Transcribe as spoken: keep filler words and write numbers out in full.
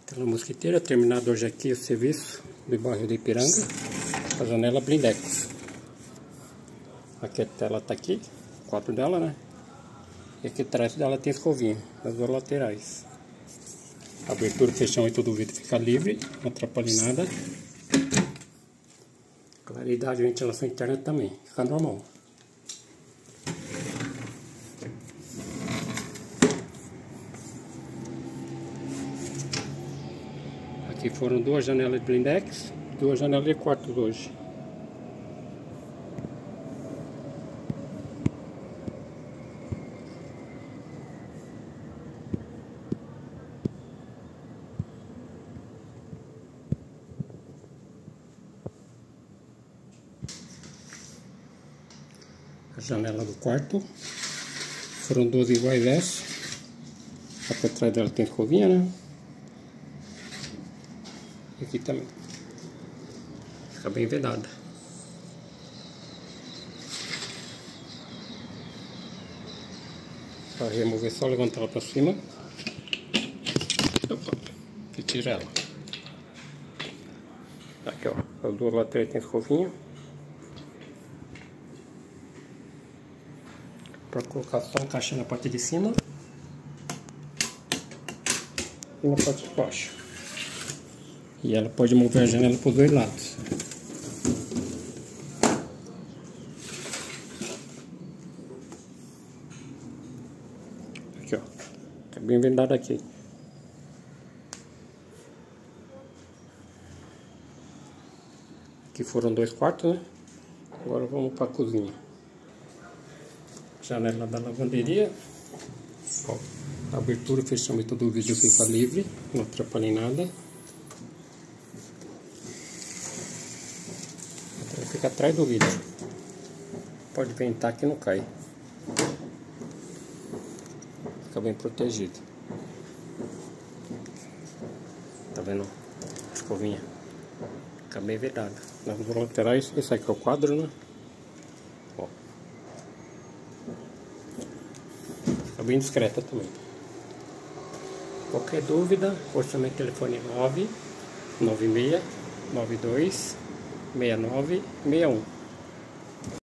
Tela mosquiteira, terminado hoje aqui o serviço do bairro de Ipiranga, a janela blindex. Aqui a tela tá aqui, quatro dela, né? E aqui atrás dela tem escovinha, as duas laterais. Abertura, fechamento do vidro fica livre, não atrapalha em nada. Claridade e ventilação interna também, fica normal. Aqui foram duas janelas de blindex, duas janelas de quartos hoje. A janela do quarto foram duas iguais essa. Aqui atrás dela tem escovinha, né? E aqui também. Fica bem vedada. Para remover, só levantar ela para cima. Opa, e tira ela. Aqui, ó. As duas laterais tem escovinha. Para colocar só um caixinho na parte de cima e na parte de baixo. E ela pode mover a janela para os dois lados. Aqui, ó. Tá bem vendado aqui. Aqui foram dois quartos, né? Agora vamos para a cozinha. Janela da lavanderia. Ó, abertura e fechamento do vidro fica livre, não atrapalha em nada. Fica atrás do vidro. Pode ventar que não cai. Fica bem protegido. Tá vendo? Escovinha. Fica bem vedada. Nas duas laterais, esse aqui é o quadro, né? Ó. Fica bem discreta também. Qualquer dúvida, orçamento telefone nove nove seis nove dois seis nove seis um.